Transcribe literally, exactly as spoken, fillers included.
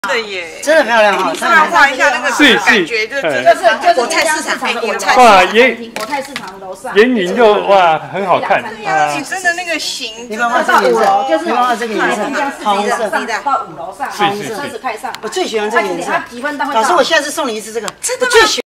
的耶， 真的漂亮哈！ 你上来画一下那个感觉，就真的是国菜市场给你的哇，眼国菜市场楼上， 眼影就哇很好看啊！你真的那个形， 你帮我这个颜色，就是你帮我这个颜色，红色， 到五楼上， 是是是， 车子开上， 我最喜欢这个颜色。 几分到会老师，我下次送你一支这个， 真的吗？